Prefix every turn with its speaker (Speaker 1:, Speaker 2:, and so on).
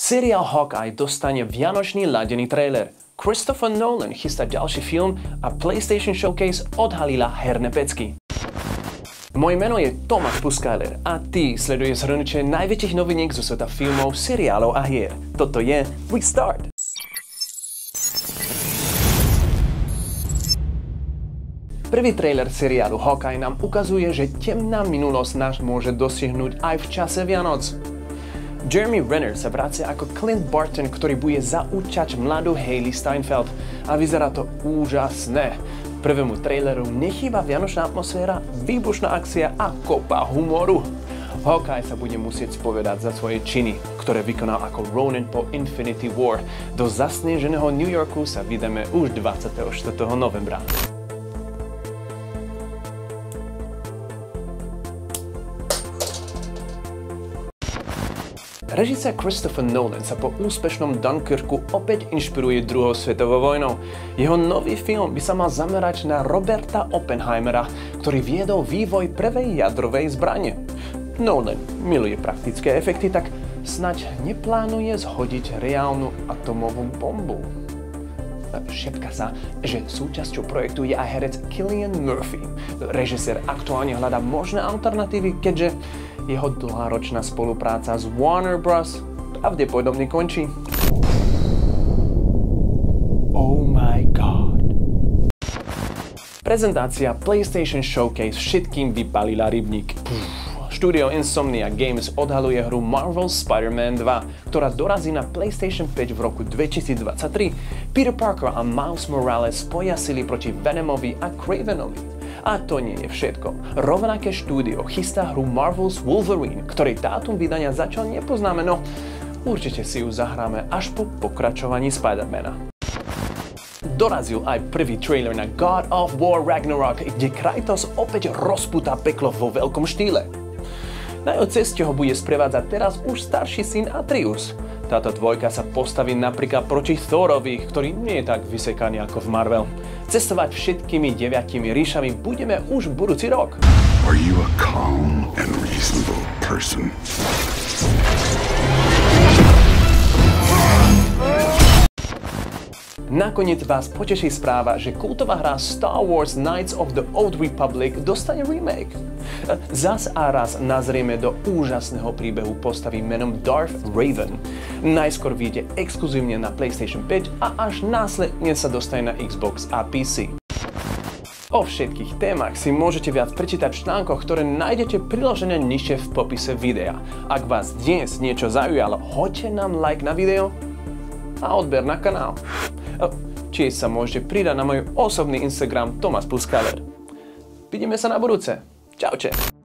Speaker 1: Seriál Hawkeye dostane vianočný ladený trailer. Nolan chystá ďalší film a PlayStation Showcase odhalila herné pecky. Moje meno je Thomas a ty sleduješ zhrnutie najväčších noviniek zo sveta filmov, seriálov a hier. Toto je Restart. Prvý trailer seriálu Hawkeye nám ukazuje, že temná minulosť nás môže dostihnúť aj v čase Vianoc. Jeremy Renner sa vracia ako Clint Barton, ktorý bude zaúčať mladú Hailey Steinfeld a vyzerá to úžasné. Prvému traileru nechýba vianočná atmosféra, výbušná akcia a kopa humoru. Hawkeye sa bude musieť spovedať za svoje činy, ktoré vykonal ako Ronin po Infinity War. Do zasneženého New Yorku sa vydáme už 24. novembra. Režisér Nolan sa po úspešnom Dunkirku opäť inšpiruje druhou svetovou vojnou. Jeho nový film by sa mal zamerať na Roberta Oppenheimera, ktorý viedol vývoj prvej jadrovej zbrane. Nolan miluje praktické efekty, tak snaď neplánuje zhodiť reálnu atomovú bombu. Šepka sa, že súčasťou projektu je aj herec Cillian Murphy. Režisér aktuálne hľadá možné alternatívy, keďže jeho dlhoročná spolupráca s Warner Bros. Pravdepodobne končí. Oh my god. Prezentácia PlayStation Showcase všetkým vypalila rybník. Štúdio Insomnia Games odhaluje hru Marvel's Spider-Man 2, ktorá dorazí na PlayStation 5 v roku 2023. Peter Parker a Miles Morales spoja sily proti Venomovi a Cravenovi. A to nie je všetko. Rovnaké štúdio chystá hru Marvel's Wolverine, ktorej dátum vydania zatiaľ nepoznáme, no určite si ju zahráme až po pokračovaní Spider-Mana. Dorazil aj prvý trailer na God of War Ragnarök, kde Kratos opäť rozpúta peklo vo veľkom štýle. Na jeho ceste ho bude sprevádzať teraz už starší syn Atreus. Táto dvojka sa postaví napríklad proti Thorovi, ktorý nie je tak vysekaný ako v Marvel. Cestovať všetkými 9 ríšami budeme už budúci rok.
Speaker 2: Are you a calm and reasonable person?
Speaker 1: Nakoniec vás poteší správa, že kultová hra Star Wars Knights of the Old Republic dostane remake. Zas a raz nazrieme do úžasného príbehu postavy menom Darth Revan. Najskôr vyjde exkluzívne na PlayStation 5 a až následne sa dostane na Xbox a PC. O všetkých témach si môžete viac prečítať v článkoch, ktoré nájdete priložené nižšie v popise videa. Ak vás dnes niečo zaujalo, hoďte nám like na video a odber na kanál. Či sa môžete pridať na môj osobný Instagram Thomas. Vidíme sa na budúce. Čaute.